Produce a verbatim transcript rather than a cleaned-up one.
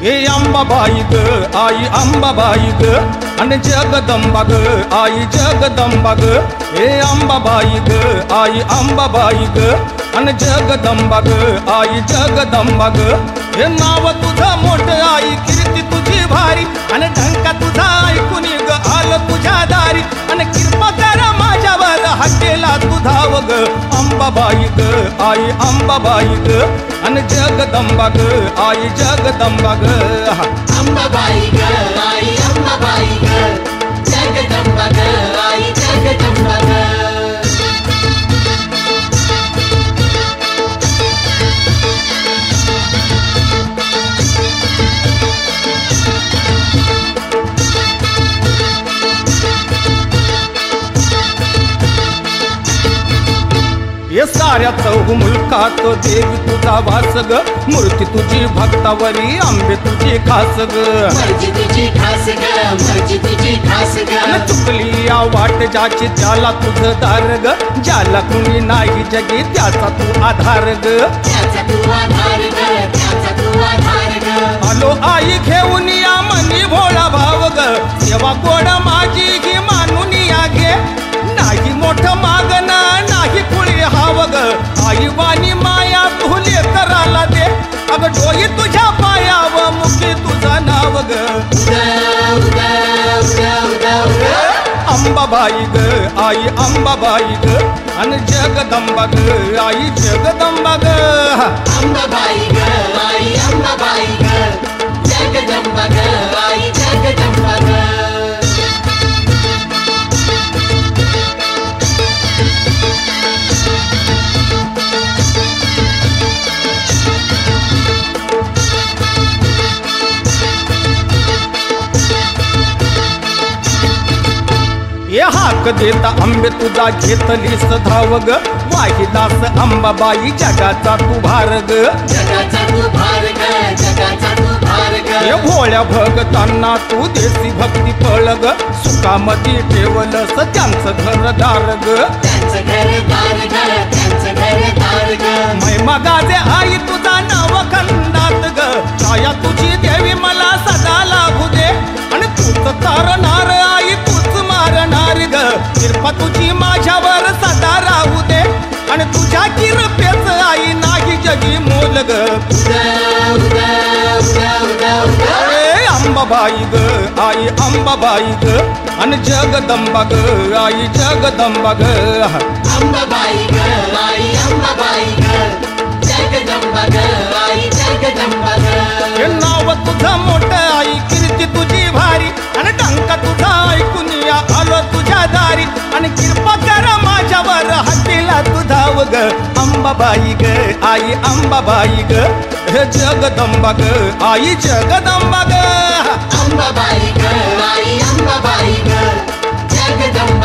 ए अंबाबाई ग आई अंबाबाई ग आणि जगदंबा ग आई जगदंबा ग ए अंबाबाई ग आई अंबाबाई ग आणि जगदंबा ग आई जगदंबा ग हे नाव तुझं मोठं आई कीर्ती तुझी भारी आणि ढंका तुझा ऐकून ग आलं तुझ्या दारी आणि कृपा कर माझ्यावर हक्केला तुझाव ग अंबाबाई ग आई अंबाबाई ग आणि जगदंबा ग आई जगदंबा ग अंबाबाई ग आई अंबाबाई ग जगदंबा ग आई जगदंबा ग ये साऱ्या चौग मुलकात देवी तुझा वास ग मूर्ती तुझी भक्तावरी आंबे तुझी खास ग मर्जी तुझी खास ग मर्जी तुझी खास ग चुकली या वाट ज्याची त्याला तुझं दार ग ज्याला कुणी नाही जगी त्याचा तू आधार ग त्याचा तू आधार ग त्याचा तू आधार ग आलो आई घेऊन या मनी भोळा भाव ग सेवा गोड माझी ही मानून या घे नाही मोठं मागना नाही कुळी हाव ग आई वाणी माया तुले कराला दे अग डोई तुझ्या पायाव मुखी तुझा नाव ग अंबाबाई ग आई अंबाबाई ग आणि जगदंबा ग आई जगदंबा ग अंबाबाई ग आई अंबाबाई ग जगदंबा ग आई जगदंबा ग ये हाक देता आंबे तुझा घेतलीस धाव ग वाहिलास अंबाबाई जगाचा तू भार ग जगाचा तू भार ग जगाचा तू भार ग ये भोळ्या भगतांना तू देसी भक्ती फळ ग सुखामती ठेवलंस त्यांचं घरदार ग त्यांचं घरदार ग त्यांचं घरदार ग महिमा गाजे आई तुझा नवखंडात ग छाया तुझी देवी मला सदा लाभू दे आणि तूच तारणार आई तूच मारणार ग कृपा तुझी माझ्यावर सदा राहू दे आणि तुझ्या कृपेच आई नाही जगी मोल ग ए अंबाबाई ग आई अंबाबाई ग आणि जगदंबा ग आई जगदंबा ग अंबाबाई ग आई अंबाबाई ग जगदंबा ग आई जगदंबा ग हे नाव तुझं मोठं आई कीर्ती तुझी भारी आणि टंका तुझा ऐकून या आलो तुझ्या दारी आणि कृपा कर माझ्यावर हत्तीला तुझाव ग अंबाबाई ग आई अंबाबाई ग हे जगदंबा ग आई जगदंबा ग अंबाबाई ग आई अंबाबाई ग जगदंबा